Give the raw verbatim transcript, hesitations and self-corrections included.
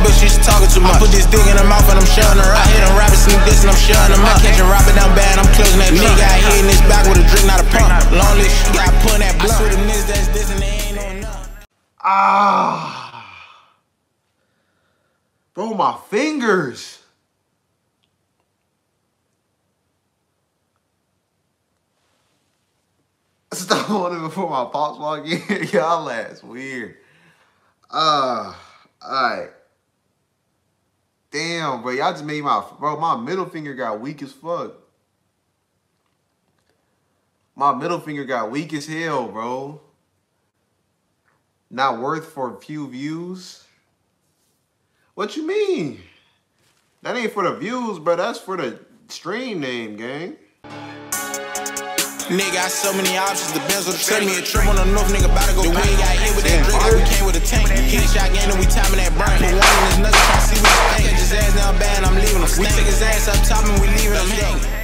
bitch, she's talking too much. I put this dick in her mouth and I'm shutting her up. I hit them rappers, sneak this and I'm shutting them up. I catch a rapper down bad, I'm closing that nigga. I hit in his back with a drink, not a pump. Lonely shit, got put in that blunt. I swear them niggas that's this and they ain't on nothing. Ah. Bro, my fingers. Stop on it before my pops walk in. Y'all ass weird. Uh, alright. Damn, bro. Y'all just made my, bro, my middle finger got weak as fuck. My middle finger got weak as hell, bro. Not worth for a few views. What you mean? That ain't for the views, bro. That's for the stream name, gang. Nigga got so many options, depends on the send me a trip on the north, nigga about to go pay. Got hit with that drink like we came with a tank. Hit a shot game and we timing that burn. Put one in his nuts, try to see what he think. Catch his ass down bad, I'm leaving him. We take his ass up top and we leaving him hanging.